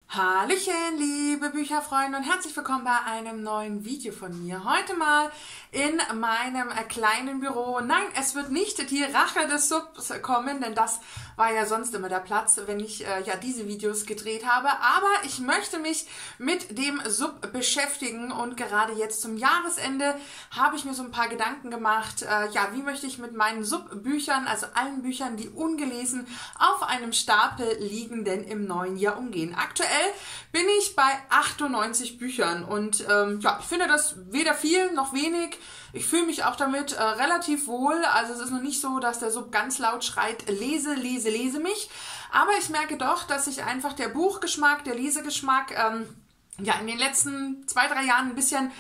Hallöchen, liebe Bücherfreunde und herzlich willkommen bei einem neuen Video von mir. Heute mal in meinem kleinen Büro. Nein, es wird nicht die Rache des Subs kommen, denn das war ja sonst immer der Platz, wenn ich diese Videos gedreht habe. Aber ich möchte mich mit dem Sub beschäftigen und gerade jetzt zum Jahresende habe ich mir so ein paar Gedanken gemacht. Wie möchte ich mit meinen Sub-Büchern, also allen Büchern, die ungelesen auf einem Stapel liegen, denn im neuen Jahr umgehen. Aktuell bin ich bei 98 Büchern und ich finde das weder viel noch wenig. Ich fühle mich auch damit relativ wohl. Also es ist noch nicht so, dass der Sub ganz laut schreit, lese, lese, lese mich. Aber ich merke doch, dass sich einfach der Buchgeschmack, der Lesegeschmack in den letzten 2-3 Jahren ein bisschen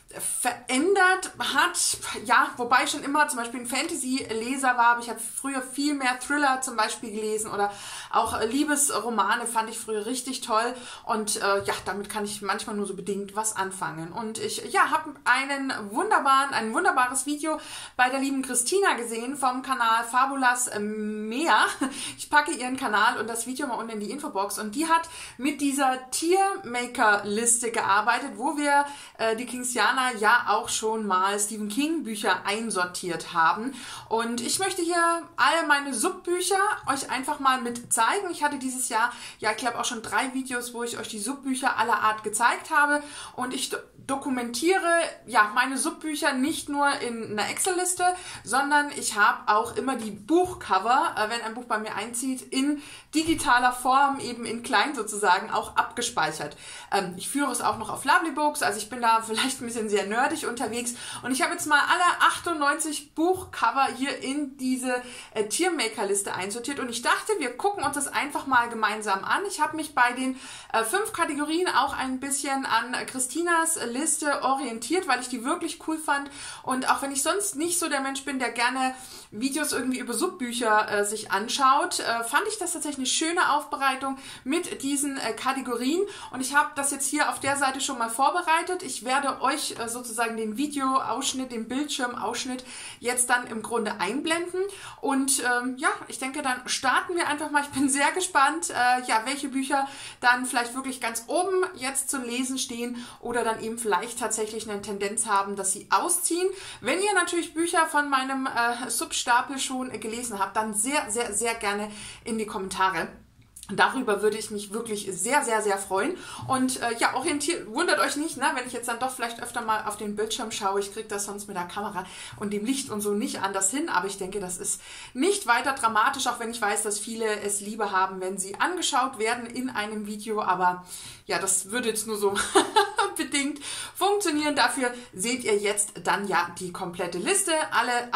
verändert hat, ja, wobei ich schon immer zum Beispiel ein Fantasy-Leser war, aber ich habe früher viel mehr Thriller zum Beispiel gelesen oder auch Liebesromane fand ich früher richtig toll und damit kann ich manchmal nur so bedingt was anfangen. Und ich habe ein wunderbares Video bei der lieben Christina gesehen vom Kanal Fabulas Mehr. Ich packe ihren Kanal und das Video mal unten in die Infobox und die hat mit dieser Tiermaker-Liste gearbeitet, wo wir die Kingsianer ja auch schon mal Stephen King Bücher einsortiert haben. Und ich möchte hier all meine Subbücher euch einfach mal mit zeigen. Ich hatte dieses Jahr, ich glaube auch schon 3 Videos, wo ich euch die Subbücher aller Art gezeigt habe. Und ich dokumentiere meine Subbücher nicht nur in einer Excel-Liste, sondern ich habe auch immer die Buchcover, wenn ein Buch bei mir einzieht, in digitaler Form, eben in klein sozusagen, auch abgespeichert. Ich führe es auch noch auf Lovely Books, also ich bin da vielleicht ein bisschen sehr nerdig unterwegs und ich habe jetzt mal alle 98 Buchcover hier in diese Tiermaker-Liste einsortiert und ich dachte, wir gucken uns das einfach mal gemeinsam an. Ich habe mich bei den 5 Kategorien auch ein bisschen an Christinas Liste orientiert, weil ich die wirklich cool fand und auch wenn ich sonst nicht so der Mensch bin, der gerne Videos irgendwie über Subbücher sich anschaut, fand ich das tatsächlich eine schöne Aufbereitung mit diesen Kategorien und ich habe das jetzt hier auf der Seite schon mal vorbereitet. Ich werde euch sozusagen den Videoausschnitt, den Bildschirmausschnitt jetzt dann im Grunde einblenden und ich denke, dann starten wir einfach mal. Ich bin sehr gespannt, welche Bücher dann vielleicht wirklich ganz oben jetzt zum Lesen stehen oder dann eben vielleicht tatsächlich eine Tendenz haben, dass sie ausziehen. Wenn ihr natürlich Bücher von meinem Substapel schon gelesen habt, dann sehr, sehr, sehr gerne in die Kommentare. Darüber würde ich mich wirklich sehr, sehr, sehr freuen. Und wundert euch nicht, ne, wenn ich jetzt dann doch vielleicht öfter mal auf den Bildschirm schaue. Ich kriege das sonst mit der Kamera und dem Licht und so nicht anders hin. Aber ich denke, das ist nicht weiter dramatisch, auch wenn ich weiß, dass viele es lieber haben, wenn sie angeschaut werden in einem Video. Aber ja, das würde jetzt nur so bedingt funktionieren. Dafür seht ihr jetzt dann die komplette Liste. Alle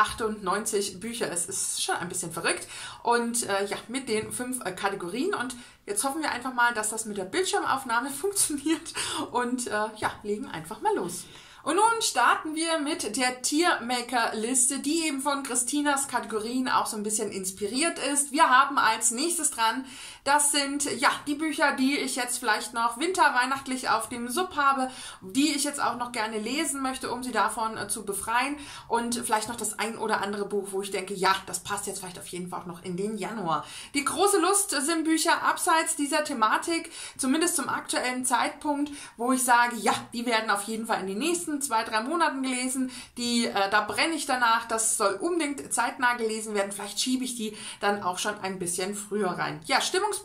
98 Bücher. Es ist schon ein bisschen verrückt. Und mit den 5 Kategorien. Und jetzt hoffen wir einfach mal, dass das mit der Bildschirmaufnahme funktioniert und legen einfach mal los. Und nun starten wir mit der Tiermaker-Liste, die eben von Christinas Kategorien auch so ein bisschen inspiriert ist. Wir haben als nächstes dran, das sind die Bücher, die ich jetzt vielleicht noch winterweihnachtlich auf dem Sub habe, die ich jetzt auch noch gerne lesen möchte, um sie davon zu befreien. Und vielleicht noch das ein oder andere Buch, wo ich denke, das passt jetzt vielleicht auf jeden Fall auch noch in den Januar. Die große Lust sind Bücher abseits dieser Thematik, zumindest zum aktuellen Zeitpunkt, wo ich sage, die werden auf jeden Fall in den nächsten 2-3 Monaten gelesen. Da brenne ich danach, das soll unbedingt zeitnah gelesen werden. Vielleicht schiebe ich die dann auch schon ein bisschen früher rein. Ja, Stimmungsbücher,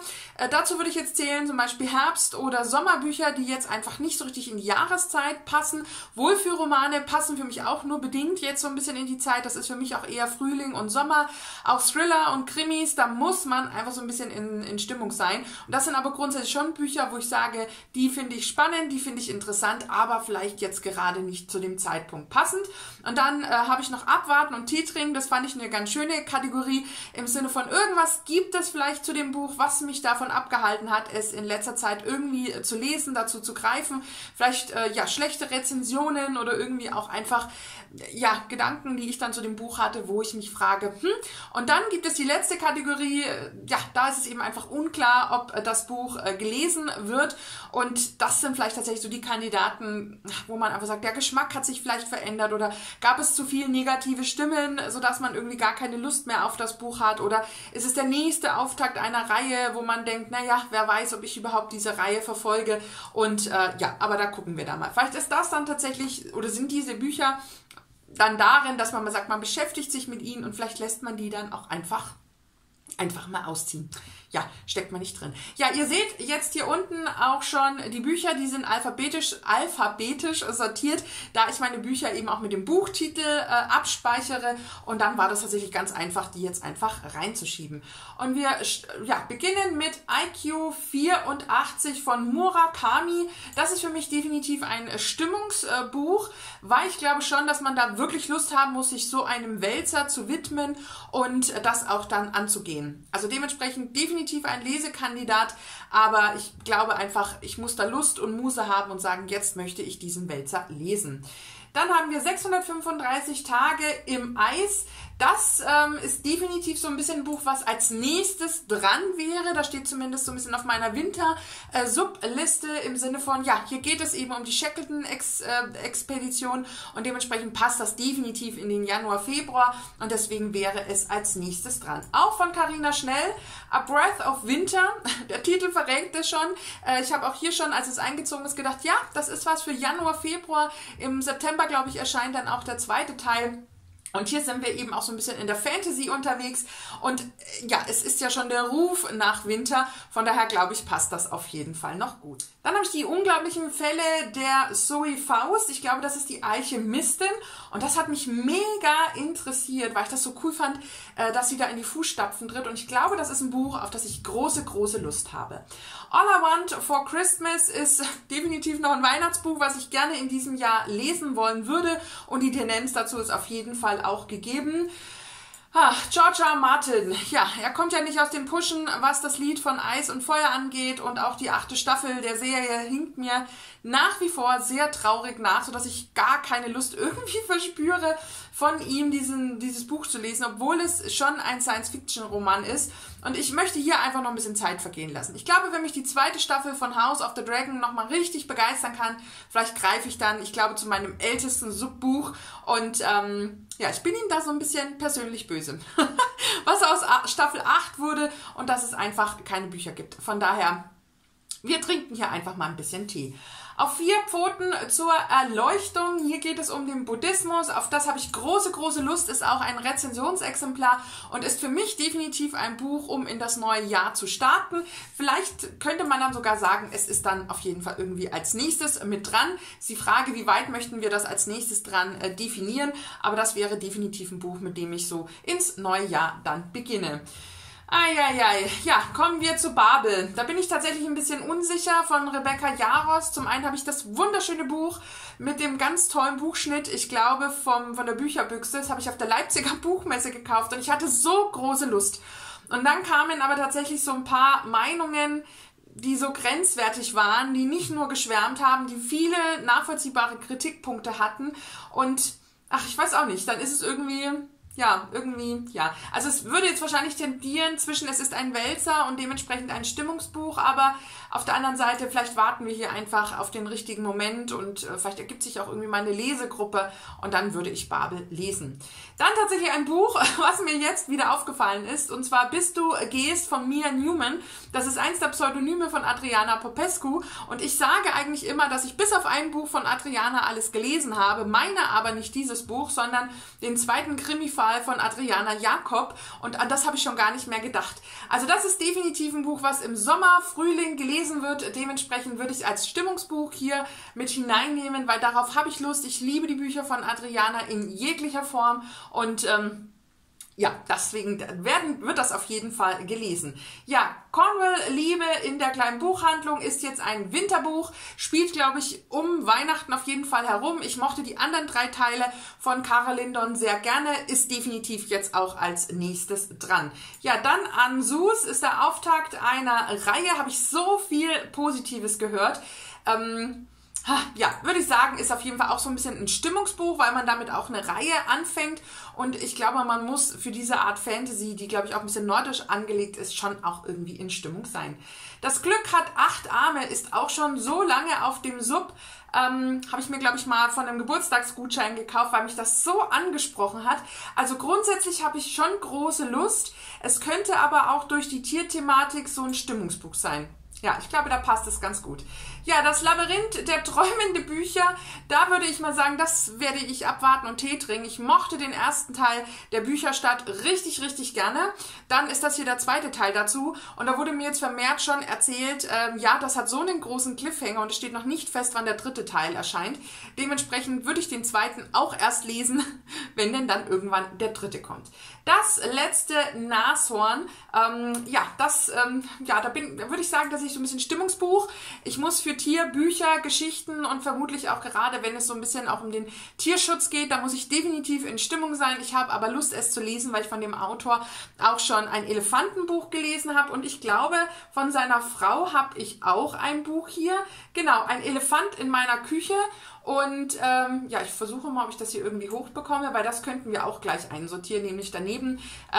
dazu würde ich jetzt zählen, zum Beispiel Herbst- oder Sommerbücher, die jetzt einfach nicht so richtig in die Jahreszeit passen. Wohlfühlromane passen für mich auch nur bedingt jetzt so ein bisschen in die Zeit. Das ist für mich auch eher Frühling und Sommer. Auch Thriller und Krimis, da muss man einfach so ein bisschen in Stimmung sein. Und das sind aber grundsätzlich schon Bücher, wo ich sage, die finde ich spannend, die finde ich interessant, aber vielleicht jetzt gerade nicht zu dem Zeitpunkt passend. Und dann habe ich noch Abwarten und Tee trinken. Das fand ich eine ganz schöne Kategorie im Sinne von irgendwas gibt es vielleicht zu dem Buch, was mich davon abgehalten hat, es in letzter Zeit irgendwie zu lesen, dazu zu greifen. Vielleicht schlechte Rezensionen oder irgendwie auch einfach Gedanken, die ich dann zu dem Buch hatte, wo ich mich frage, Und dann gibt es die letzte Kategorie, da ist es eben einfach unklar, ob das Buch gelesen wird. Und das sind vielleicht tatsächlich so die Kandidaten, wo man einfach sagt, der Geschmack hat sich vielleicht verändert oder gab es zu viele negative Stimmen, sodass man irgendwie gar keine Lust mehr auf das Buch hat oder ist es der nächste Auftakt einer einer Reihe, wo man denkt, naja, wer weiß, ob ich überhaupt diese Reihe verfolge. Und ja, aber da gucken wir da mal. Vielleicht ist das dann tatsächlich, oder sind diese Bücher dann darin, dass man mal sagt, man beschäftigt sich mit ihnen und vielleicht lässt man die dann auch einfach mal ausziehen. Ja, steckt man nicht drin. Ja, ihr seht jetzt hier unten auch schon die Bücher, die sind alphabetisch sortiert, da ich meine Bücher eben auch mit dem Buchtitel abspeichere und dann war das tatsächlich ganz einfach, die jetzt einfach reinzuschieben. Und wir beginnen mit IQ 84 von Murakami. Das ist für mich definitiv ein Stimmungsbuch, weil ich glaube schon, dass man da wirklich Lust haben muss, sich so einem Wälzer zu widmen und das auch dann anzugehen. Also dementsprechend definitiv ein Lesekandidat, aber ich glaube einfach, ich muss da Lust und Muse haben und sagen, jetzt möchte ich diesen Wälzer lesen. Dann haben wir 635 Tage im Eis. Das ist definitiv so ein bisschen ein Buch, was als nächstes dran wäre. Da steht zumindest so ein bisschen auf meiner Winter-Subliste im Sinne von, ja, hier geht es eben um die Shackleton-Expedition und dementsprechend passt das definitiv in den Januar, Februar und deswegen wäre es als nächstes dran. Auch von Carina Schnell, A Breath of Winter. Der Titel verrät es schon. Ich habe auch hier schon, als es eingezogen ist, gedacht, ja, das ist was für Januar, Februar. Im September, glaube ich, erscheint dann auch der zweite Teil. Und hier sind wir eben auch so ein bisschen in der Fantasy unterwegs und ja, es ist ja schon der Ruf nach Winter, von daher glaube ich, passt das auf jeden Fall noch gut. Dann habe ich die unglaublichen Fälle der Zoe Faust, ich glaube, das ist die Alchemistin und das hat mich mega interessiert, weil ich das so cool fand, dass sie da in die Fußstapfen tritt und ich glaube, das ist ein Buch, auf das ich große Lust habe. All I Want for Christmas ist definitiv noch ein Weihnachtsbuch, was ich gerne in diesem Jahr lesen wollen würde und die Tendenz dazu ist auf jeden Fall auch gegeben. George R. Martin, ja, er kommt ja nicht aus dem Pushen, was das Lied von Eis und Feuer angeht und auch die 8. Staffel der Serie hinkt mir nach wie vor sehr traurig nach, sodass ich gar keine Lust irgendwie verspüre, von ihm dieses Buch zu lesen, obwohl es schon ein Science-Fiction-Roman ist. Und ich möchte hier einfach noch ein bisschen Zeit vergehen lassen. Ich glaube, wenn mich die 2. Staffel von House of the Dragon nochmal richtig begeistern kann, vielleicht greife ich dann, ich glaube, zu meinem ältesten Subbuch. Und ja, ich bin ihm da so ein bisschen persönlich böse. Was aus Staffel 8 wurde und dass es einfach keine Bücher gibt. Von daher, wir trinken hier einfach mal ein bisschen Tee. Auf 4 Pfoten zur Erleuchtung. Hier geht es um den Buddhismus. Auf das habe ich große Lust. Ist auch ein Rezensionsexemplar und ist für mich definitiv ein Buch, um in das neue Jahr zu starten. Vielleicht könnte man dann sogar sagen, es ist dann auf jeden Fall irgendwie als nächstes mit dran. Ist die Frage, wie weit möchten wir das als nächstes dran definieren. Aber das wäre definitiv ein Buch, mit dem ich so ins neue Jahr dann beginne. Ja, kommen wir zu Babel. Da bin ich tatsächlich ein bisschen unsicher von Rebecca Yarros. Zum einen habe ich das wunderschöne Buch mit dem ganz tollen Buchschnitt, ich glaube von der Bücherbüchse. Das habe ich auf der Leipziger Buchmesse gekauft und ich hatte so große Lust. Und dann kamen aber tatsächlich so ein paar Meinungen, die so grenzwertig waren, die nicht nur geschwärmt haben, die viele nachvollziehbare Kritikpunkte hatten. Und ich weiß auch nicht, dann ist es irgendwie... Ja, also es würde jetzt wahrscheinlich tendieren zwischen, es ist ein Wälzer und dementsprechend ein Stimmungsbuch, aber auf der anderen Seite, vielleicht warten wir hier einfach auf den richtigen Moment und vielleicht ergibt sich auch irgendwie mal eine Lesegruppe und dann würde ich Babel lesen. Dann tatsächlich ein Buch, was mir jetzt wieder aufgefallen ist, und zwar Bis du gehst von Mia Newman. Das ist eins der Pseudonyme von Adriana Popescu und ich sage eigentlich immer, dass ich bis auf ein Buch von Adriana alles gelesen habe, meine aber nicht dieses Buch, sondern den zweiten Krimi-Fall von Adriana Jakob und an das habe ich schon gar nicht mehr gedacht. Also das ist definitiv ein Buch, was im Sommer, Frühling gelesen wird. Dementsprechend würde ich es als Stimmungsbuch hier mit hineinnehmen, weil darauf habe ich Lust. Ich liebe die Bücher von Adriana in jeglicher Form und ja, deswegen wird das auf jeden Fall gelesen. Ja, Cornwall Liebe in der kleinen Buchhandlung ist jetzt ein Winterbuch, spielt, glaube ich, um Weihnachten auf jeden Fall herum. Ich mochte die anderen 3 Teile von Kara Lindon sehr gerne, ist definitiv jetzt auch als nächstes dran. Ja, dann An Sus ist der Auftakt einer Reihe, habe ich so viel Positives gehört. Ja, würde ich sagen, ist auf jeden Fall auch so ein bisschen ein Stimmungsbuch, weil man damit auch eine Reihe anfängt. Und ich glaube, man muss für diese Art Fantasy, die, glaube ich, auch ein bisschen nordisch angelegt ist, schon auch irgendwie in Stimmung sein. Das Glück hat 8 Arme, ist auch schon so lange auf dem Sub. Habe ich mir, glaube ich, mal von einem Geburtstagsgutschein gekauft, weil mich das so angesprochen hat. Also grundsätzlich habe ich schon große Lust. Es könnte aber auch durch die Tierthematik so ein Stimmungsbuch sein. Ja, ich glaube, da passt es ganz gut. Ja, das Labyrinth der träumende Bücher, da würde ich mal sagen, das werde ich abwarten und Tee trinken. Ich mochte den ersten Teil der Bücherstadt richtig, richtig gerne. Dann ist das hier der zweite Teil dazu. Und da wurde mir jetzt vermehrt schon erzählt, ja, das hat so einen großen Cliffhanger und es steht noch nicht fest, wann der dritte Teil erscheint. Dementsprechend würde ich den zweiten auch erst lesen, wenn denn dann irgendwann der dritte kommt. Das letzte Nashorn, da würde ich sagen, dass ich so ein bisschen Stimmungsbuch. Ich muss für Tierbücher, Geschichten und vermutlich auch gerade, wenn es so ein bisschen auch um den Tierschutz geht, da muss ich definitiv in Stimmung sein. Ich habe aber Lust, es zu lesen, weil ich von dem Autor auch schon ein Elefantenbuch gelesen habe und ich glaube, von seiner Frau habe ich auch ein Buch hier. Genau, ein Elefant in meiner Küche. Und ich versuche mal, ob ich das hier irgendwie hochbekomme, weil das könnten wir auch gleich einsortieren, nämlich daneben.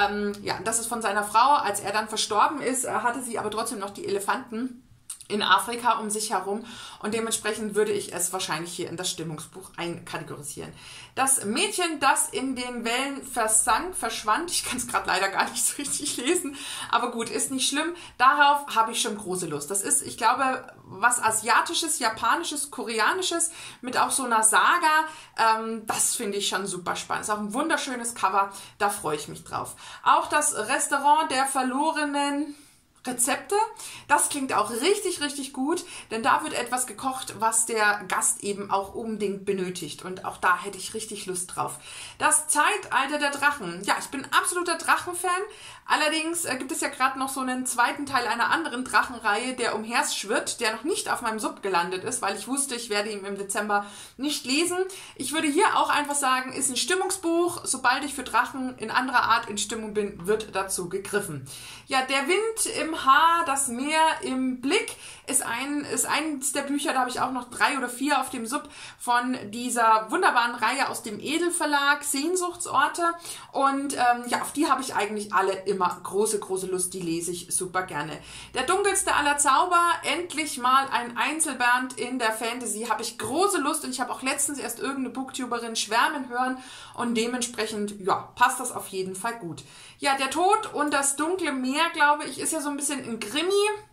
Das ist von seiner Frau. Als er dann verstorben ist, hatte sie aber trotzdem noch die Elefanten in Afrika um sich herum und dementsprechend würde ich es wahrscheinlich hier in das Stimmungsbuch einkategorisieren. Das Mädchen, das in den Wellen verschwand, ich kann es gerade leider gar nicht so richtig lesen, aber gut, ist nicht schlimm, darauf habe ich schon große Lust. Das ist, ich glaube, was Asiatisches, Japanisches, Koreanisches mit auch so einer Saga, das finde ich schon super spannend. Ist auch ein wunderschönes Cover, da freue ich mich drauf. Auch das Restaurant der verlorenen Rezepte, das klingt auch richtig, richtig gut, denn da wird etwas gekocht, was der Gast eben auch unbedingt benötigt und auch da hätte ich richtig Lust drauf. Das Zeitalter der Drachen. Ja, ich bin absoluter Drachenfan, allerdings gibt es ja gerade noch so einen zweiten Teil einer anderen Drachenreihe, der umherschwirrt, der noch nicht auf meinem Sub gelandet ist, weil ich wusste, ich werde ihn im Dezember nicht lesen. Ich würde hier auch einfach sagen, ist ein Stimmungsbuch, sobald ich für Drachen in anderer Art in Stimmung bin, wird dazu gegriffen. Ja, der Wind im Haar, das Meer im Blick ist eines der Bücher, da habe ich auch noch 3 oder 4 auf dem Sub von dieser wunderbaren Reihe aus dem Edelverlag, Sehnsuchtsorte. Und auf die habe ich eigentlich alle immer große, große Lust, die lese ich super gerne. Der dunkelste aller Zauber, endlich mal ein Einzelband in der Fantasy, habe ich große Lust und ich habe auch letztens erst irgendeine Booktuberin schwärmen hören und dementsprechend, ja, passt das auf jeden Fall gut. Ja, der Tod und das dunkle Meer, glaube ich, ist ja so ein bisschen ein Krimi.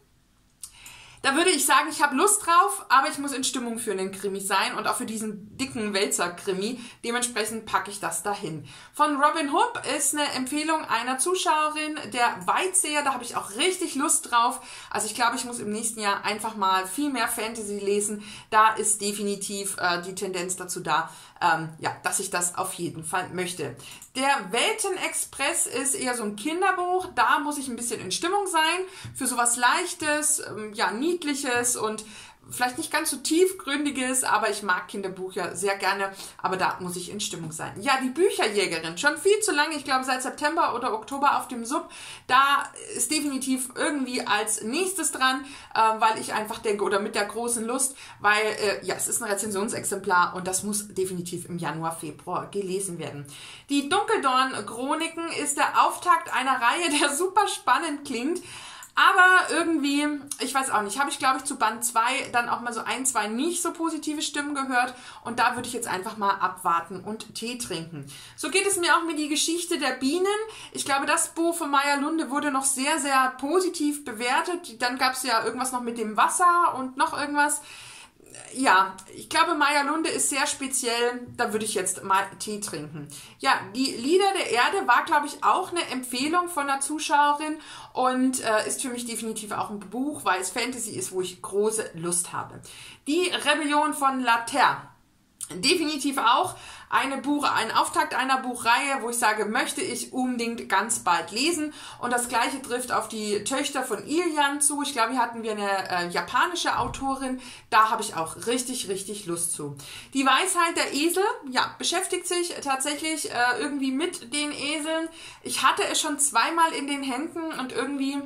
Da würde ich sagen, ich habe Lust drauf, aber ich muss in Stimmung für einen Krimi sein und auch für diesen dicken Wälzer-Krimi. Dementsprechend packe ich das dahin. Von Robin Hood ist eine Empfehlung einer Zuschauerin, der Weitseher. Da habe ich auch richtig Lust drauf. Also ich glaube, ich muss im nächsten Jahr einfach mal viel mehr Fantasy lesen. Da ist definitiv die Tendenz dazu da, dass ich das auf jeden Fall möchte. Der Weltenexpress ist eher so ein Kinderbuch. Da muss ich ein bisschen in Stimmung sein. Für sowas Leichtes, Niedliches und vielleicht nicht ganz so tiefgründiges, aber ich mag Kinderbücher sehr gerne, aber da muss ich in Stimmung sein. Ja, die Bücherjägerin, schon viel zu lange, ich glaube seit September oder Oktober auf dem Sub, da ist definitiv irgendwie als nächstes dran, weil ich einfach denke, oder mit der großen Lust, weil es ist ein Rezensionsexemplar und das muss definitiv im Januar, Februar gelesen werden. Die Dunkeldorn-Chroniken ist der Auftakt einer Reihe, der super spannend klingt. Aber irgendwie, ich weiß auch nicht, habe ich glaube ich zu Band 2 dann auch mal so 1, 2 nicht so positive Stimmen gehört und da würde ich jetzt einfach mal abwarten und Tee trinken. So geht es mir auch mit die Geschichte der Bienen. Ich glaube, das Buch von Maya Lunde wurde noch sehr, sehr positiv bewertet. Dann gab es ja irgendwas noch mit dem Wasser und noch irgendwas. Ja, ich glaube, Maya Lunde ist sehr speziell, da würde ich jetzt mal Tee trinken. Ja, die Lieder der Erde war, glaube ich, auch eine Empfehlung von einer Zuschauerin und ist für mich definitiv auch ein Buch, weil es Fantasy ist, wo ich große Lust habe. Die Rebellion von La Terre. Definitiv auch ein Auftakt einer Buchreihe, wo ich sage, möchte ich unbedingt ganz bald lesen. Und das Gleiche trifft auf die Töchter von Ilian zu. Ich glaube, hier hatten wir eine japanische Autorin. Da habe ich auch richtig, richtig Lust zu. Die Weisheit der Esel, ja, beschäftigt sich tatsächlich irgendwie mit den Eseln. Ich hatte es schon zweimal in den Händen und irgendwie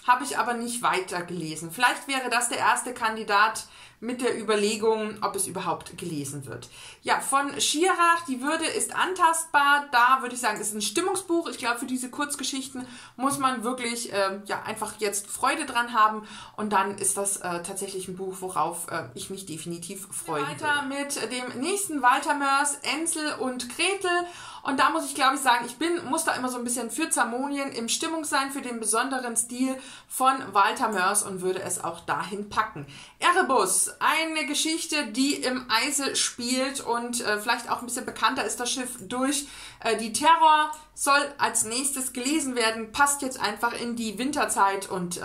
habe ich aber nicht weiter gelesen. Vielleicht wäre das der erste Kandidat mit der Überlegung, ob es überhaupt gelesen wird. Ja, von Schirach, Die Würde ist antastbar. Da würde ich sagen, ist ein Stimmungsbuch. Ich glaube, für diese Kurzgeschichten muss man wirklich ja, einfach jetzt Freude dran haben. Und dann ist das tatsächlich ein Buch, worauf ich mich definitiv freue. Weiter mit dem nächsten Walter Mörs, Ensel und Gretel. Und da muss ich, glaube ich, sagen, muss da immer so ein bisschen für Zamonien im Stimmung sein, für den besonderen Stil von Walter Mörs und würde es auch dahin packen. Erebus, eine Geschichte, die im Eise spielt und vielleicht auch ein bisschen bekannter ist das Schiff durch. Die Terror soll als nächstes gelesen werden, passt jetzt einfach in die Winterzeit und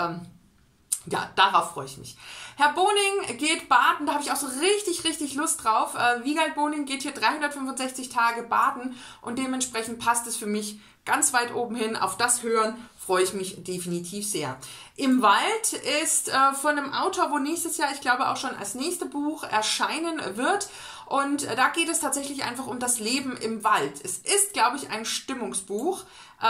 ja, darauf freue ich mich. Herr Boning geht baden, da habe ich auch so richtig, richtig Lust drauf. Wiegald Boning geht hier 365 Tage baden und dementsprechend passt es für mich ganz weit oben hin. Auf das Hören freue ich mich definitiv sehr. Im Wald ist von einem Autor, wo nächstes Jahr, ich glaube auch schon als nächste Buch erscheinen wird. Und da geht es tatsächlich einfach um das Leben im Wald. Es ist, glaube ich, ein Stimmungsbuch.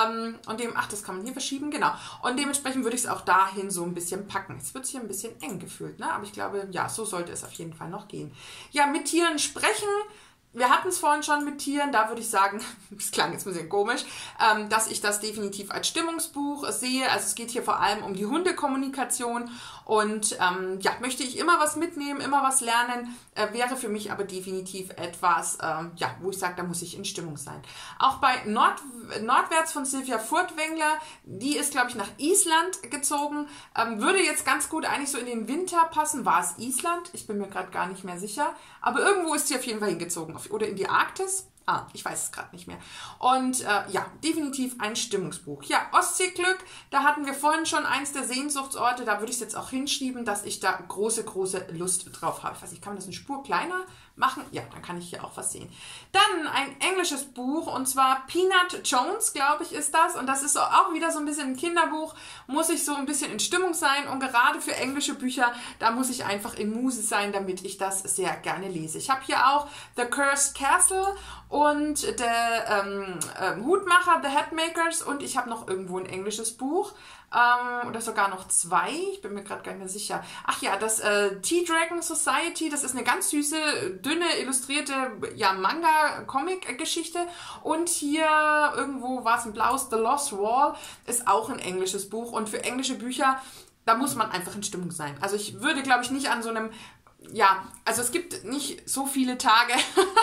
Das kann man hier verschieben, genau. Und dementsprechend würde ich es auch dahin so ein bisschen packen. Es wird hier ein bisschen eng gefühlt, ne? Aber ich glaube, ja, so sollte es auf jeden Fall noch gehen. Ja, mit Tieren sprechen. Wir hatten es vorhin schon mit Tieren, da würde ich sagen, das klang jetzt ein bisschen komisch, dass ich das definitiv als Stimmungsbuch sehe. Also es geht hier vor allem um die Hundekommunikation und ja, möchte ich immer was mitnehmen, immer was lernen, wäre für mich aber definitiv etwas, ja, wo ich sage, da muss ich in Stimmung sein. Auch bei Nordwärts von Sylvia Furtwängler, die ist, glaube ich, nach Island gezogen, würde jetzt ganz gut eigentlich so in den Winter passen. War es Island? Ich bin mir gerade gar nicht mehr sicher, aber irgendwo ist sie auf jeden Fall hingezogen. Oder in die Arktis. Ich weiß es gerade nicht mehr. Und ja, definitiv ein Stimmungsbuch. Ja, Ostseeglück, da hatten wir vorhin schon eins der Sehnsuchtsorte. Da würde ich es jetzt auch hinschieben, dass ich da große, große Lust drauf habe. Ich weiß nicht, kann man das eine Spur kleiner machen? Ja, dann kann ich hier auch was sehen. Dann ein englisches Buch und zwar Peanut Jones, glaube ich, ist das. Und das ist auch wieder so ein bisschen ein Kinderbuch. Muss ich so ein bisschen in Stimmung sein. Und gerade für englische Bücher, da muss ich einfach in Muse sein, damit ich das sehr gerne lese. Ich habe hier auch The Cursed Castle und der Hutmacher, The Hatmakers und ich habe noch irgendwo ein englisches Buch oder sogar noch zwei, ich bin mir gerade gar nicht mehr sicher. Ach ja, das Tea Dragon Society, das ist eine ganz süße, dünne, illustrierte ja, Manga-Comic-Geschichte und hier irgendwo war es ein blaues, The Lost Wall, ist auch ein englisches Buch und für englische Bücher, da muss man einfach in Stimmung sein. Also ich würde, glaube ich, nicht an so einem ja, also es gibt nicht so viele Tage,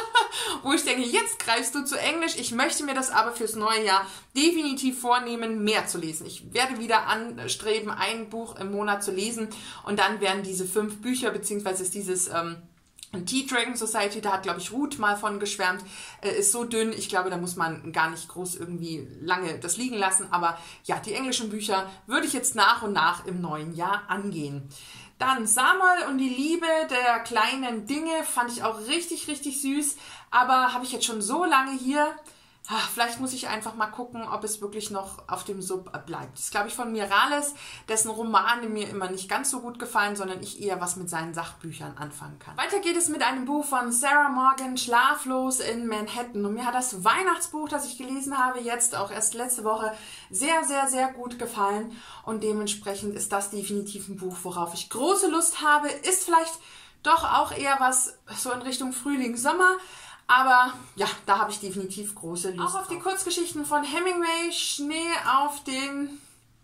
wo ich denke, jetzt greifst du zu Englisch. Ich möchte mir das aber fürs neue Jahr definitiv vornehmen, mehr zu lesen. Ich werde wieder anstreben, ein Buch im Monat zu lesen und dann werden diese 5 Bücher, beziehungsweise ist dieses Tea Dragon Society, da hat, glaube ich, Ruth mal von geschwärmt, ist so dünn, ich glaube, da muss man gar nicht groß irgendwie lange das liegen lassen. Aber ja, die englischen Bücher würde ich jetzt nach und nach im neuen Jahr angehen. Dann Samuel und die Liebe der kleinen Dinge, fand ich auch richtig, richtig süß, aber habe ich jetzt schon so lange hier. Vielleicht muss ich einfach mal gucken, ob es wirklich noch auf dem Sub bleibt. Das ist, glaube ich, von Mirales, dessen Romane mir immer nicht ganz so gut gefallen, sondern ich eher was mit seinen Sachbüchern anfangen kann. Weiter geht es mit einem Buch von Sarah Morgan, Schlaflos in Manhattan. Und mir hat das Weihnachtsbuch, das ich gelesen habe, jetzt auch erst letzte Woche, sehr, sehr, sehr gut gefallen. Und dementsprechend ist das definitiv ein Buch, worauf ich große Lust habe. Ist vielleicht doch auch eher was so in Richtung Frühling, Sommer. Aber ja, da habe ich definitiv große Lust. Auch auf die Kurzgeschichten von Hemingway, Schnee auf den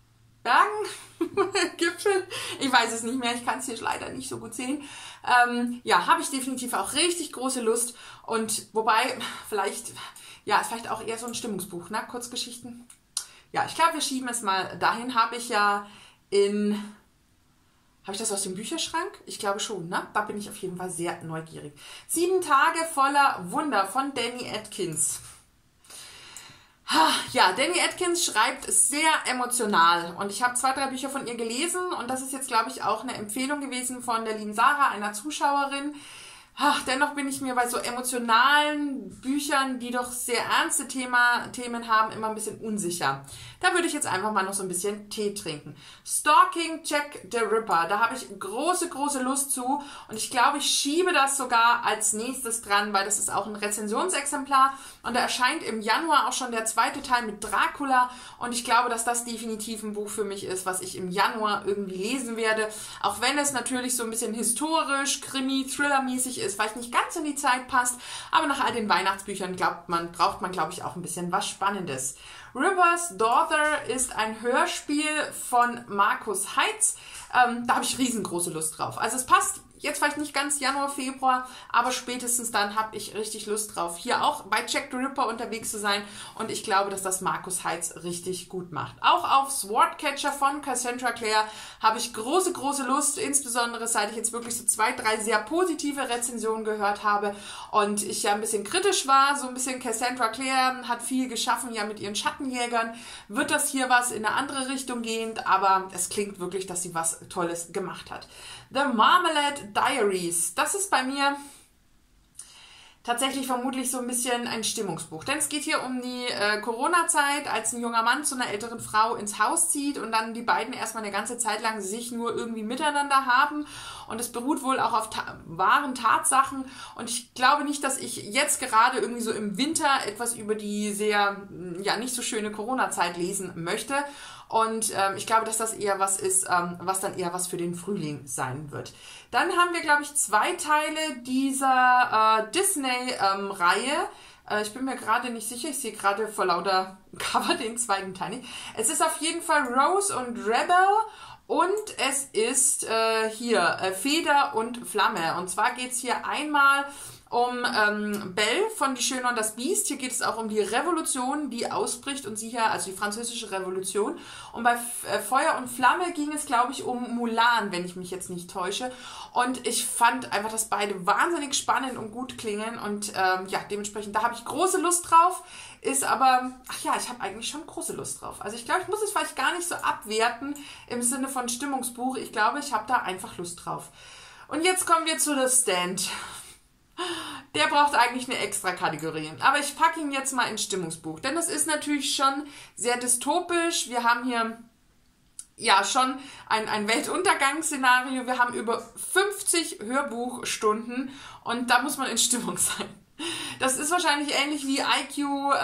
Bergen, Gipfel, ich weiß es nicht mehr, ich kann es hier leider nicht so gut sehen. Ja, habe ich definitiv auch richtig große Lust. Und wobei, vielleicht, ja, ist vielleicht auch eher so ein Stimmungsbuch, ne? Kurzgeschichten. Ja, ich glaube, wir schieben es mal dahin. Habe ich ja Habe ich das aus dem Bücherschrank? Ich glaube schon, ne? Da bin ich auf jeden Fall sehr neugierig. 7 Tage voller Wunder von Danny Atkins. Ja, Danny Atkins schreibt sehr emotional und ich habe 2, 3 Bücher von ihr gelesen und das ist jetzt, glaube ich, auch eine Empfehlung gewesen von der lieben Sarah, einer Zuschauerin. dennoch bin ich mir bei so emotionalen Büchern, die doch sehr ernste Themen haben, immer ein bisschen unsicher. Da würde ich jetzt einfach mal noch so ein bisschen Tee trinken. Stalking Jack the Ripper, da habe ich große, große Lust zu und ich glaube, ich schiebe das sogar als nächstes dran, weil das ist auch ein Rezensionsexemplar und da erscheint im Januar auch schon der zweite Teil mit Dracula und ich glaube, dass das definitiv ein Buch für mich ist, was ich im Januar irgendwie lesen werde, auch wenn es natürlich so ein bisschen historisch, Krimi, Thriller-mäßig ist, vielleicht nicht ganz in die Zeit passt, aber nach all den Weihnachtsbüchern braucht man, glaube ich, auch ein bisschen was Spannendes. River's Daughter ist ein Hörspiel von Markus Heitz. Da habe ich riesengroße Lust drauf. Also es passt jetzt vielleicht nicht ganz Januar, Februar, aber spätestens dann habe ich richtig Lust drauf, hier auch bei Jack the Ripper unterwegs zu sein und ich glaube, dass das Markus Heitz richtig gut macht. Auch auf Swordcatcher von Cassandra Clare habe ich große, große Lust, insbesondere seit ich jetzt wirklich so 2, 3 sehr positive Rezensionen gehört habe und ich ja ein bisschen kritisch war, so ein bisschen Cassandra Clare hat viel geschaffen, ja mit ihren Schattenjägern, wird das hier was in eine andere Richtung gehend, aber es klingt wirklich, dass sie was Tolles gemacht hat. The Marmalade Diaries, das ist bei mir tatsächlich vermutlich so ein bisschen ein Stimmungsbuch. Denn es geht hier um die Corona-Zeit, als ein junger Mann zu einer älteren Frau ins Haus zieht und dann die beiden erstmal eine ganze Zeit lang sich nur irgendwie miteinander haben. Und es beruht wohl auch auf wahren Tatsachen. Und ich glaube nicht, dass ich jetzt gerade irgendwie so im Winter etwas über die sehr, ja, nicht so schöne Corona-Zeit lesen möchte. Und ich glaube, dass das eher was ist, was dann eher was für den Frühling sein wird. Dann haben wir, glaube ich, 2 Teile dieser Disney-Reihe. Ich bin mir gerade nicht sicher, ich sehe gerade vor lauter Cover den zweiten Teil nicht. Es ist auf jeden Fall Rose und Rebel und es ist hier Feder und Flamme. Und zwar geht es hier einmal um Belle von Die Schöne und das Biest. Hier geht es auch um die Revolution, die ausbricht und sie hier, also die französische Revolution. Und bei Feuer und Flamme ging es, glaube ich, um Mulan, wenn ich mich jetzt nicht täusche. Und ich fand einfach, dass beide wahnsinnig spannend und gut klingen. Und ja, dementsprechend, da habe ich große Lust drauf. Ist aber, ach ja, ich habe eigentlich schon große Lust drauf. Also ich glaube, ich muss es vielleicht gar nicht so abwerten im Sinne von Stimmungsbuch. Ich glaube, ich habe da einfach Lust drauf. Und jetzt kommen wir zu The Stand. Der braucht eigentlich eine extra Kategorie. Aber ich packe ihn jetzt mal ins Stimmungsbuch. Denn das ist natürlich schon sehr dystopisch. Wir haben hier ja schon ein Weltuntergangsszenario. Wir haben über 50 Hörbuchstunden und da muss man in Stimmung sein. Das ist wahrscheinlich ähnlich wie IQ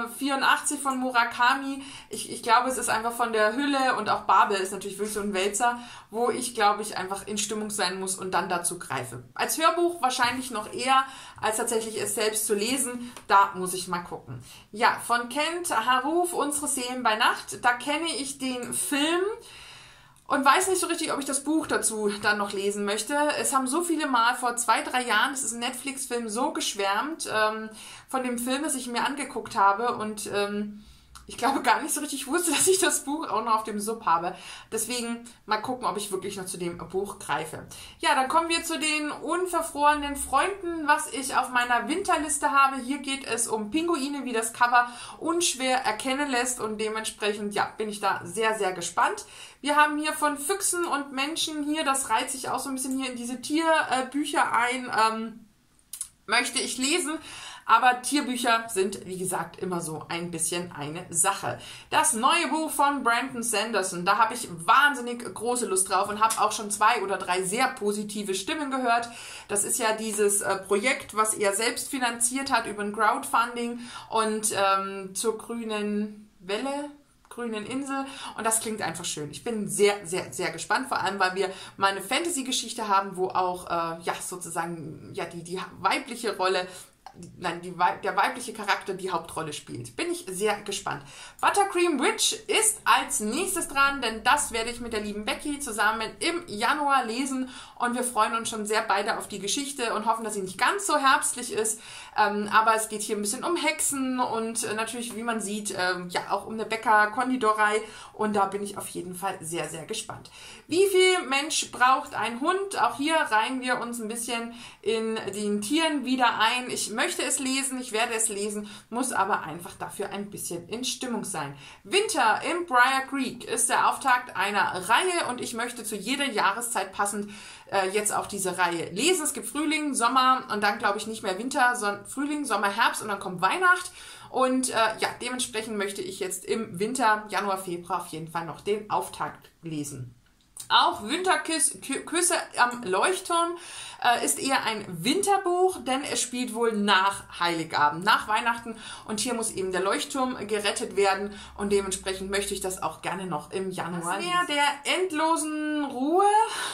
84 von Murakami. Ich glaube, es ist einfach von der Hülle und auch Babel ist natürlich wirklich so ein Wälzer, wo ich, glaube ich, einfach in Stimmung sein muss und dann dazu greife. Als Hörbuch wahrscheinlich noch eher, als tatsächlich es selbst zu lesen. Da muss ich mal gucken. Ja, von Kent Haruf, Unsere Seelen bei Nacht. Da kenne ich den Film und weiß nicht so richtig, ob ich das Buch dazu dann noch lesen möchte. Es haben so viele Mal vor 2, 3 Jahren, das ist ein Netflix-Film, so geschwärmt von dem Film, das ich mir angeguckt habe und ich glaube gar nicht so richtig wusste, dass ich das Buch auch noch auf dem Sub habe. Deswegen mal gucken, ob ich wirklich noch zu dem Buch greife. Ja, dann kommen wir zu den unverfrorenen Freunden, was ich auf meiner Winterliste habe. Hier geht es um Pinguine, wie das Cover unschwer erkennen lässt und dementsprechend, ja, bin ich da sehr, sehr gespannt. Wir haben hier von Füchsen und Menschen hier, das reiht sich auch so ein bisschen hier in diese Tierbücher ein, möchte ich lesen. Aber Tierbücher sind, wie gesagt, immer so ein bisschen eine Sache. Das neue Buch von Brandon Sanderson, da habe ich wahnsinnig große Lust drauf und habe auch schon 2 oder 3 sehr positive Stimmen gehört. Das ist ja dieses Projekt, was er selbst finanziert hat über ein Crowdfunding und zur grünen Welle, grünen Insel und das klingt einfach schön. Ich bin sehr, sehr, sehr gespannt, vor allem, weil wir mal eine Fantasy-Geschichte haben, wo auch, ja, sozusagen, ja, die weibliche Rolle, nein, der weibliche Charakter die Hauptrolle spielt. Bin ich sehr gespannt. Buttercream Witch ist als nächstes dran, denn das werde ich mit der lieben Becky zusammen im Januar lesen und wir freuen uns schon sehr beide auf die Geschichte und hoffen, dass sie nicht ganz so herbstlich ist, aber es geht hier ein bisschen um Hexen und natürlich, wie man sieht, ja auch um eine Bäcker-Konditorei und da bin ich auf jeden Fall sehr, sehr gespannt. Wie viel Mensch braucht ein Hund? Auch hier reihen wir uns ein bisschen in den Tieren wieder ein. Ich möchte es lesen, ich werde es lesen, muss aber einfach dafür ein bisschen in Stimmung sein. Winter im Briar Creek ist der Auftakt einer Reihe und ich möchte zu jeder Jahreszeit passend jetzt auch diese Reihe lesen. Es gibt Frühling, Sommer und dann glaube ich nicht mehr Winter, sondern Frühling, Sommer, Herbst und dann kommt Weihnacht. Und ja, dementsprechend möchte ich jetzt im Winter, Januar, Februar auf jeden Fall noch den Auftakt lesen. Auch Winterküsse am Leuchtturm ist eher ein Winterbuch, denn es spielt wohl nach Heiligabend, nach Weihnachten. Und hier muss eben der Leuchtturm gerettet werden und dementsprechend möchte ich das auch gerne noch im Januar lesen. Das Meer der endlosen Ruhe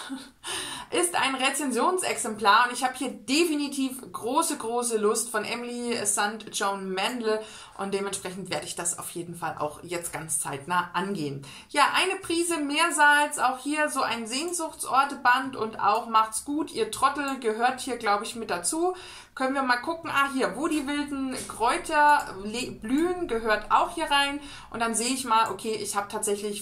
ist ein Rezensionsexemplar und ich habe hier definitiv große Lust von Emily St. John Mandel und dementsprechend werde ich das auf jeden Fall auch jetzt ganz zeitnah angehen. Ja, eine Prise Meersalz, auch hier so ein Sehnsuchtsorteband und auch Macht's gut, ihr Trottel gehört hier, glaube ich, mit dazu. Können wir mal gucken, hier, wo die wilden Kräuter blühen, gehört auch hier rein. Und dann sehe ich mal, okay, ich habe tatsächlich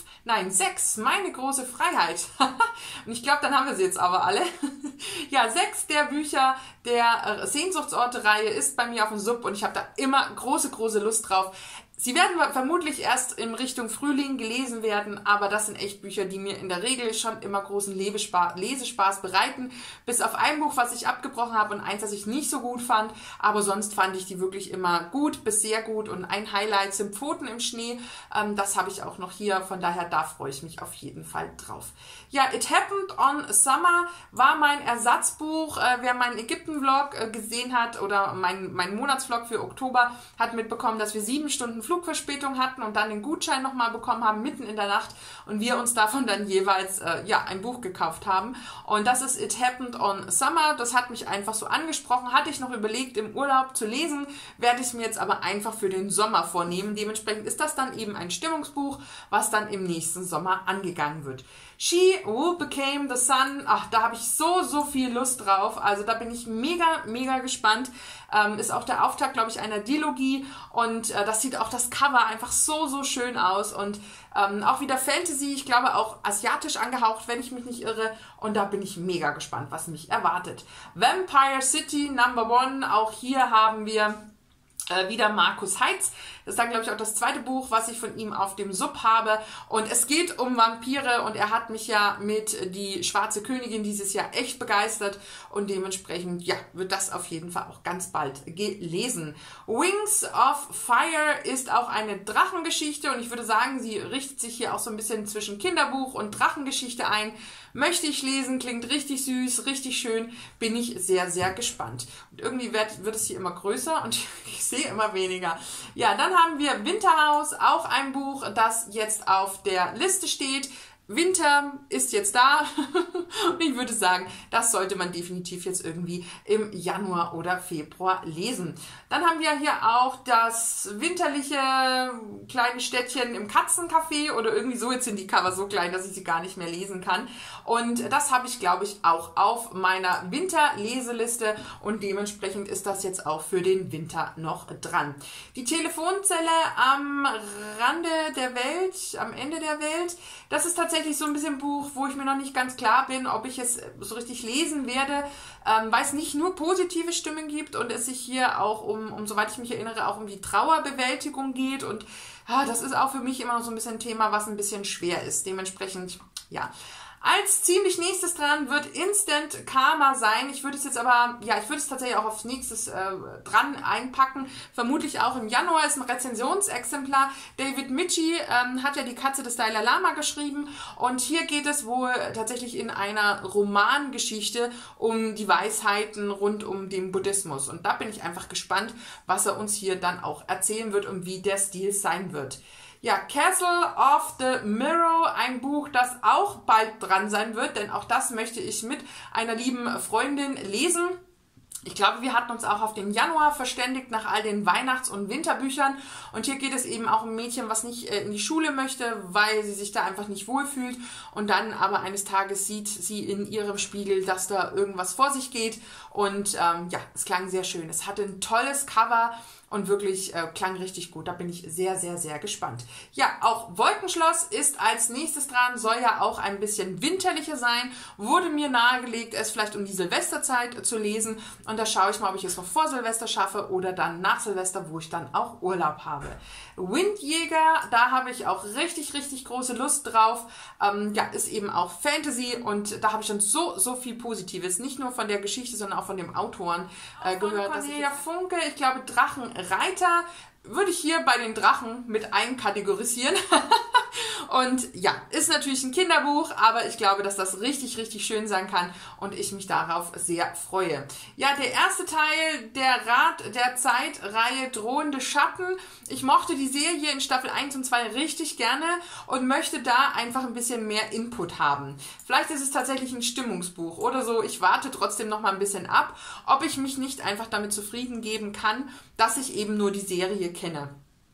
6, meine große Freiheit. Und ich glaube, dann haben wir sie jetzt aber alle. Ja, 6 der Bücher der Sehnsuchtsorte-Reihe ist bei mir auf dem Sub und ich habe da immer große Lust drauf. Sie werden vermutlich erst in Richtung Frühling gelesen werden, aber das sind echt Bücher, die mir in der Regel schon immer großen Lesespaß bereiten. Bis auf ein Buch, was ich abgebrochen habe und eins, das ich nicht so gut fand, aber sonst fand ich die wirklich immer gut bis sehr gut und ein Highlight sind Pfoten im Schnee. Das habe ich auch noch hier, von daher da freue ich mich auf jeden Fall drauf. Ja, It Happened on Summer war mein Ersatzbuch. Wer meinen Ägypten-Vlog gesehen hat oder mein Monatsvlog für Oktober, hat mitbekommen, dass wir 7 Stunden Flugverspätung hatten und dann den Gutschein nochmal bekommen haben, mitten in der Nacht und wir uns davon dann jeweils ein Buch gekauft haben. Und das ist It Happened on Summer. Das hat mich einfach so angesprochen. Hatte ich noch überlegt, im Urlaub zu lesen, werde ich es mir jetzt aber einfach für den Sommer vornehmen. Dementsprechend ist das dann eben ein Stimmungsbuch, was dann im nächsten Sommer angegangen wird. She Who Became the Sun, da habe ich so viel Lust drauf. Also da bin ich mega gespannt. Ist auch der Auftakt, glaube ich, einer Dilogie und das sieht auch das Cover einfach so schön aus und auch wieder Fantasy, ich glaube auch asiatisch angehaucht, wenn ich mich nicht irre und da bin ich mega gespannt, was mich erwartet. Vampire City #1, auch hier haben wir wieder Markus Heitz. Das ist dann, glaube ich, auch das zweite Buch, was ich von ihm auf dem Sub habe. Und es geht um Vampire und er hat mich ja mit Die Schwarze Königin dieses Jahr echt begeistert und dementsprechend, ja, wird das auf jeden Fall auch ganz bald gelesen. Wings of Fire ist auch eine Drachengeschichte und ich würde sagen, sie richtet sich hier auch so ein bisschen zwischen Kinderbuch und Drachengeschichte ein. Möchte ich lesen, klingt richtig süß, richtig schön, bin ich sehr gespannt. Und irgendwie wird es hier immer größer und ich sehe immer weniger. Ja, dann haben wir Winterhaus, auch ein Buch, das jetzt auf der Liste steht. Winter ist jetzt da und ich würde sagen, das sollte man definitiv jetzt irgendwie im Januar oder Februar lesen. Dann haben wir hier auch das winterliche kleine Städtchen im Katzencafé oder irgendwie so, jetzt sind die Cover so klein, dass ich sie gar nicht mehr lesen kann. Und das habe ich, glaube ich, auch auf meiner Winterleseliste und dementsprechend ist das jetzt auch für den Winter noch dran. Die Telefonzelle am Rande der Welt, am Ende der Welt, das ist tatsächlich so ein bisschen ein Buch, wo ich mir noch nicht ganz klar bin, ob ich es so richtig lesen werde, weil es nicht nur positive Stimmen gibt und es sich hier auch soweit ich mich erinnere, auch um die Trauerbewältigung geht und das ist auch für mich immer noch so ein bisschen ein Thema, was ein bisschen schwer ist. Dementsprechend, ja. Als ziemlich nächstes dran wird Instant Karma sein. Ich würde es jetzt aber, ich würde es tatsächlich auch aufs nächstes dran einpacken. Vermutlich auch im Januar, ist ein Rezensionsexemplar. David Michie hat ja Die Katze des Dalai Lama geschrieben und hier geht es wohl tatsächlich in einer Romangeschichte um die Weisheiten rund um den Buddhismus. Und da bin ich einfach gespannt, was er uns hier dann auch erzählen wird und wie der Stil sein wird. Ja, Castle of the Mirror, ein Buch, das auch bald dran sein wird, denn auch das möchte ich mit einer lieben Freundin lesen. Ich glaube, wir hatten uns auch auf den Januar verständigt nach all den Weihnachts- und Winterbüchern und hier geht es eben auch um ein Mädchen, was nicht in die Schule möchte, weil sie sich da einfach nicht wohlfühlt und dann aber eines Tages sieht sie in ihrem Spiegel, dass da irgendwas vor sich geht und es klang sehr schön. Es hatte ein tolles Cover und wirklich klang richtig gut. Da bin ich sehr, sehr, sehr gespannt. Ja, auch Wolkenschloss ist als nächstes dran, soll ja auch ein bisschen winterlicher sein. Wurde mir nahegelegt, es vielleicht um die Silvesterzeit zu lesen und da schaue ich mal, ob ich es noch vor Silvester schaffe oder dann nach Silvester, wo ich dann auch Urlaub habe. Windjäger, da habe ich auch richtig, richtig große Lust drauf. Ja, ist eben auch Fantasy und da habe ich schon so viel Positives, nicht nur von der Geschichte, sondern auch von dem Autoren gehört. Cornelia Funke, ich glaube Drachenreiter, würde ich hier bei den Drachen mit einkategorisieren. Und ja, ist natürlich ein Kinderbuch, aber ich glaube, dass das richtig, richtig schön sein kann und ich mich darauf sehr freue. Ja, der erste Teil der Rat der Zeit-Reihe Drohende Schatten. Ich mochte die Serie in Staffel 1 und 2 richtig gerne und möchte da einfach ein bisschen mehr Input haben. Vielleicht ist es tatsächlich ein Stimmungsbuch oder so. Ich warte trotzdem noch mal ein bisschen ab, ob ich mich nicht einfach damit zufrieden geben kann, dass ich eben nur die Serie kenne.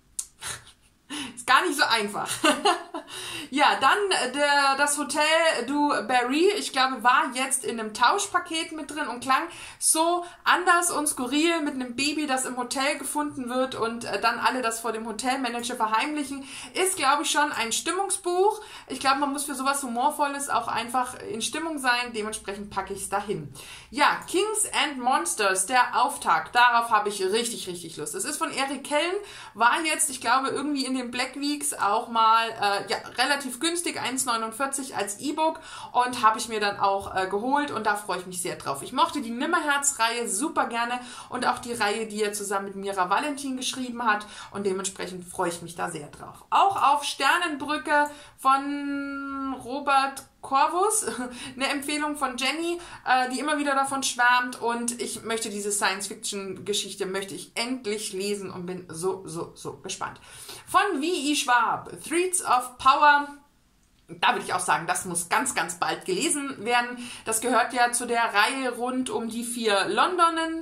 Ist gar nicht so einfach. Ja, dann das Hotel du Barry, ich glaube, war jetzt in einem Tauschpaket mit drin und klang so anders und skurril mit einem Baby, das im Hotel gefunden wird und dann alle das vor dem Hotelmanager verheimlichen. Ist, glaube ich, schon ein Stimmungsbuch. Ich glaube, man muss für sowas Humorvolles auch einfach in Stimmung sein. Dementsprechend packe ich es dahin. Ja, Kings and Monsters, der Auftakt. Darauf habe ich richtig, richtig Lust. Es ist von Erik Kellen, war jetzt, ich glaube, irgendwie in den Black Weeks auch mal ja, relativ günstig, 1,49 als E-Book und habe ich mir dann auch geholt und da freue ich mich sehr drauf. Ich mochte die Nimmerherz-Reihe super gerne und auch die Reihe, die er zusammen mit Mira Valentin geschrieben hat und dementsprechend freue ich mich da sehr drauf. Auch auf Sternenbrücke von Robert Corvus, eine Empfehlung von Jenny, die immer wieder davon schwärmt und ich möchte diese Science-Fiction-Geschichte, möchte ich endlich lesen und bin so gespannt. Von W.E. Schwab, Threads of Power. Da würde ich auch sagen, das muss ganz, ganz bald gelesen werden. Das gehört ja zu der Reihe rund um die 4 Londonen?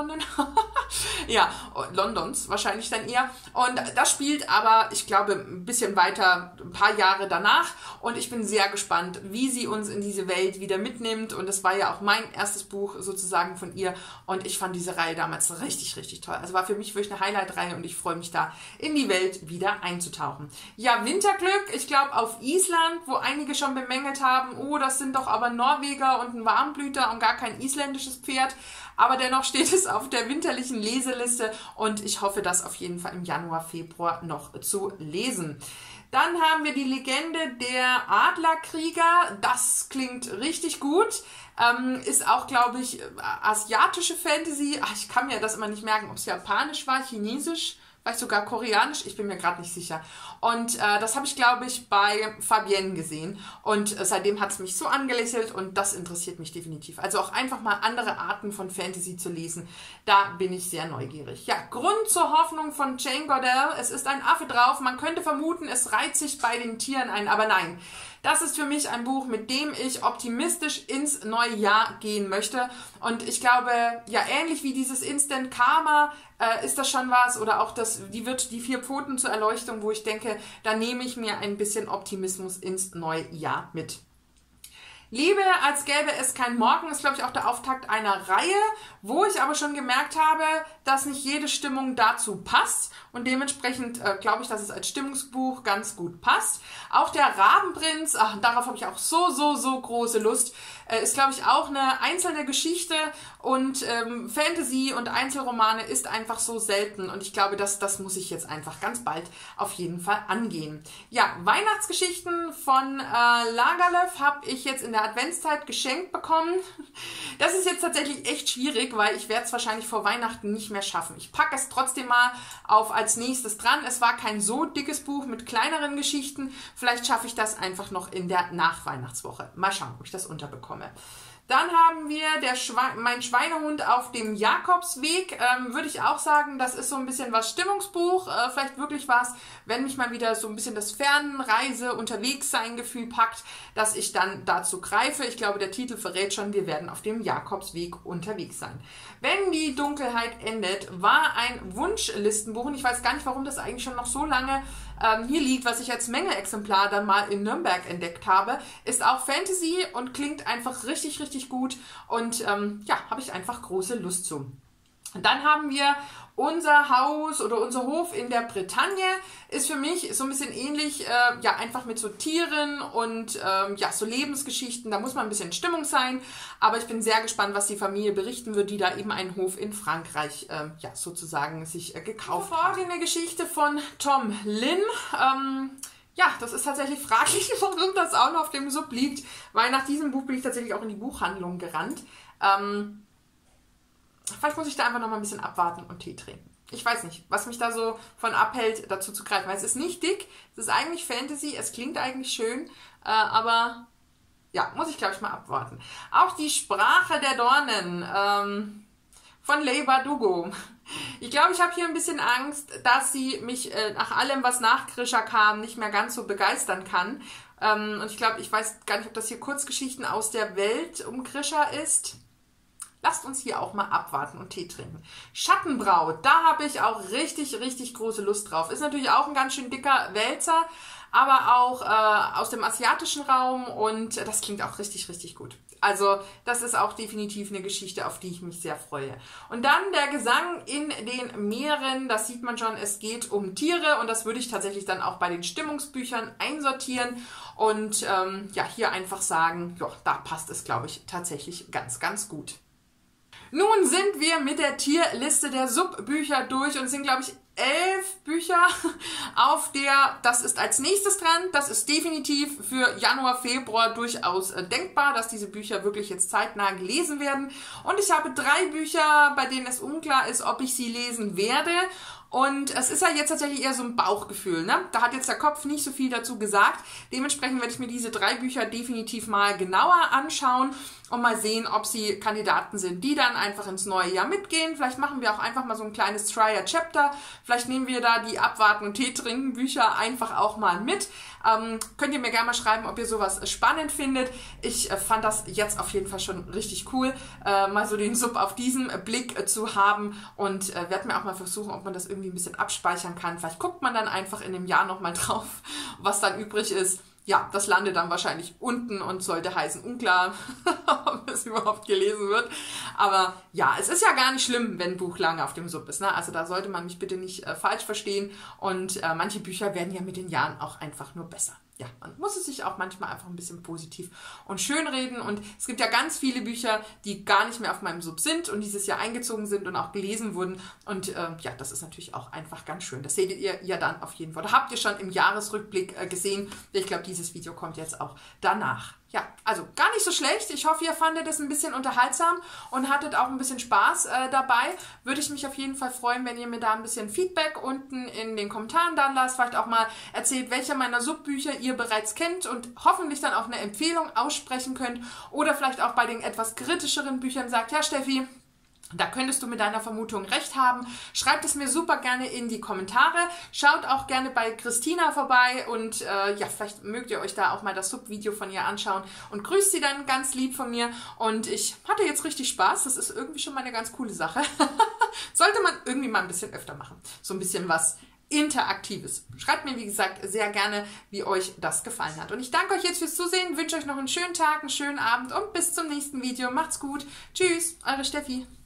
Ja, Londons wahrscheinlich dann eher. Und das spielt aber, ich glaube, ein bisschen weiter, ein paar Jahre danach. Und ich bin sehr gespannt, wie sie uns in diese Welt wieder mitnimmt. Und das war ja auch mein erstes Buch sozusagen von ihr. Und ich fand diese Reihe damals richtig, richtig toll. Also war für mich wirklich eine Highlight-Reihe und ich freue mich da, in die Welt wieder einzutauchen. Ja, Winterglück, ich glaube auf Island, wo einige schon bemängelt haben, oh, das sind doch aber Norweger und ein Warmblüter und gar kein isländisches Pferd. Aber dennoch steht es auf der winterlichen Leseliste und ich hoffe, das auf jeden Fall im Januar, Februar noch zu lesen. Dann haben wir die Legende der Adlerkrieger. Das klingt richtig gut. Ist auch, glaube ich, asiatische Fantasy. Ach, ich kann mir das immer nicht merken, ob es japanisch war, chinesisch, vielleicht sogar koreanisch, ich bin mir gerade nicht sicher. Und das habe ich, glaube ich, bei Fabienne gesehen. Und seitdem hat es mich so angelächelt und das interessiert mich definitiv. Also auch einfach mal andere Arten von Fantasy zu lesen, da bin ich sehr neugierig. Ja, Grund zur Hoffnung von Jane Goodall. Es ist ein Affe drauf. Man könnte vermuten, es reiht sich bei den Tieren ein, aber nein. Das ist für mich ein Buch, mit dem ich optimistisch ins neue Jahr gehen möchte. Und ich glaube, ja, ähnlich wie dieses Instant Karma ist das schon was. Oder auch die 4 Pfoten zur Erleuchtung, wo ich denke, da nehme ich mir ein bisschen Optimismus ins neue Jahr mit. Liebe, als gäbe es kein Morgen, ist, glaube ich, auch der Auftakt einer Reihe, wo ich aber schon gemerkt habe, dass nicht jede Stimmung dazu passt und dementsprechend glaube ich, dass es als Stimmungsbuch ganz gut passt. Auch der Rabenprinz, darauf habe ich auch so große Lust, ist, glaube ich, auch eine einzelne Geschichte und Fantasy und Einzelromane ist einfach so selten und ich glaube, das muss ich jetzt einfach ganz bald auf jeden Fall angehen. Ja, Weihnachtsgeschichten von Lagerlöf habe ich jetzt in der Adventszeit geschenkt bekommen. Das ist jetzt tatsächlich echt schwierig, weil ich werde es wahrscheinlich vor Weihnachten nicht mehr schaffen. Ich packe es trotzdem mal auf als nächstes dran. Es war kein so dickes Buch mit kleineren Geschichten. Vielleicht schaffe ich das einfach noch in der Nachweihnachtswoche. Mal schauen, ob ich das unterbekomme. Dann haben wir mein Schweinehund auf dem Jakobsweg. Würde ich auch sagen, das ist so ein bisschen was Stimmungsbuch. Vielleicht wirklich was, wenn mich mal wieder so ein bisschen das Fernreise, Unterwegssein Gefühl packt, dass ich dann dazu greife. Ich glaube, der Titel verrät schon, wir werden auf dem Jakobsweg unterwegs sein. Wenn die Dunkelheit endet, war ein Wunschlistenbuch und ich weiß gar nicht, warum das eigentlich schon noch so lange hier liegt, was ich als Mängelexemplar dann mal in Nürnberg entdeckt habe, ist auch Fantasy und klingt einfach richtig, richtig gut und ja, habe ich einfach große Lust zu. Und dann haben wir unser Haus oder unser Hof in der Bretagne. Ist für mich so ein bisschen ähnlich, ja, einfach mit so Tieren und ja, so Lebensgeschichten. Da muss man ein bisschen in Stimmung sein. Aber ich bin sehr gespannt, was die Familie berichten wird, die da eben einen Hof in Frankreich, ja, sozusagen sich gekauft hat. Eine Geschichte von Tom Lynn. Ja, das ist tatsächlich fraglich, warum das auch noch auf dem Sub liegt, weil nach diesem Buch bin ich tatsächlich auch in die Buchhandlung gerannt. Vielleicht muss ich da einfach noch mal ein bisschen abwarten und Tee trinken. Ich weiß nicht, was mich da so von abhält, dazu zu greifen. Weil es ist nicht dick, es ist eigentlich Fantasy, es klingt eigentlich schön, aber ja, muss ich glaube ich mal abwarten. Auch die Sprache der Dornen von Leigh Bardugo. Ich glaube, ich habe hier ein bisschen Angst, dass sie mich nach allem, was nach Grisha kam, nicht mehr ganz so begeistern kann. Und ich glaube, ich weiß gar nicht, ob das hier Kurzgeschichten aus der Welt um Grisha ist. Lasst uns hier auch mal abwarten und Tee trinken. Schattenbraut, da habe ich auch richtig, richtig große Lust drauf. Ist natürlich auch ein ganz schön dicker Wälzer, aber auch aus dem asiatischen Raum und das klingt auch richtig, richtig gut. Also das ist auch definitiv eine Geschichte, auf die ich mich sehr freue. Und dann der Gesang in den Meeren, das sieht man schon, es geht um Tiere und das würde ich tatsächlich dann auch bei den Stimmungsbüchern einsortieren und ja, hier einfach sagen, ja, da passt es, glaube ich, tatsächlich ganz, ganz gut. Nun sind wir mit der Tierliste der Subbücher durch und es sind, glaube ich, 11 Bücher auf der, das ist als nächstes dran. Das ist definitiv für Januar, Februar durchaus denkbar, dass diese Bücher wirklich jetzt zeitnah gelesen werden. Und ich habe 3 Bücher, bei denen es unklar ist, ob ich sie lesen werde. Und es ist ja jetzt tatsächlich eher so ein Bauchgefühl, ne? Da hat jetzt der Kopf nicht so viel dazu gesagt. Dementsprechend werde ich mir diese 3 Bücher definitiv mal genauer anschauen und mal sehen, ob sie Kandidaten sind, die dann einfach ins neue Jahr mitgehen. Vielleicht machen wir auch einfach mal so ein kleines Try-a-Chapter. Vielleicht nehmen wir da die Abwarten- und Tee-Trinken-Bücher einfach auch mal mit. Könnt ihr mir gerne mal schreiben, ob ihr sowas spannend findet. Ich fand das jetzt auf jeden Fall schon richtig cool, mal so den Sub auf diesen Blick zu haben und werde mir auch mal versuchen, ob man das irgendwie ein bisschen abspeichern kann. Vielleicht guckt man dann einfach in dem Jahr nochmal drauf, was dann übrig ist. Ja, das landet dann wahrscheinlich unten und sollte heißen, unklar, ob es überhaupt gelesen wird. Aber ja, es ist ja gar nicht schlimm, wenn ein Buch lange auf dem Sub ist, ne? Also da sollte man mich bitte nicht falsch verstehen. Und manche Bücher werden ja mit den Jahren auch einfach nur besser. Ja, man muss es sich auch manchmal einfach ein bisschen positiv und schön reden. Und es gibt ja ganz viele Bücher, die gar nicht mehr auf meinem Sub sind und dieses Jahr eingezogen sind und auch gelesen wurden. Und ja, das ist natürlich auch einfach ganz schön. Das seht ihr ja dann auf jeden Fall. Da habt ihr schon im Jahresrückblick gesehen. Ich glaube, dieses Video kommt jetzt auch danach. Ja, also gar nicht so schlecht. Ich hoffe, ihr fandet es ein bisschen unterhaltsam und hattet auch ein bisschen Spaß dabei. Würde ich mich auf jeden Fall freuen, wenn ihr mir da ein bisschen Feedback unten in den Kommentaren da lasst. Vielleicht auch mal erzählt, welche meiner Subbücher ihr bereits kennt und hoffentlich dann auch eine Empfehlung aussprechen könnt. Oder vielleicht auch bei den etwas kritischeren Büchern sagt, ja Steffi, da könntest du mit deiner Vermutung recht haben. Schreibt es mir super gerne in die Kommentare. Schaut auch gerne bei Christina vorbei und ja, vielleicht mögt ihr euch da auch mal das Subvideo von ihr anschauen und grüßt sie dann ganz lieb von mir. Und ich hatte jetzt richtig Spaß. Das ist irgendwie schon mal eine ganz coole Sache. Sollte man irgendwie mal ein bisschen öfter machen. So ein bisschen was Interaktives. Schreibt mir, wie gesagt, sehr gerne, wie euch das gefallen hat. Und ich danke euch jetzt fürs Zusehen, wünsche euch noch einen schönen Tag, einen schönen Abend und bis zum nächsten Video. Macht's gut. Tschüss, eure Steffi.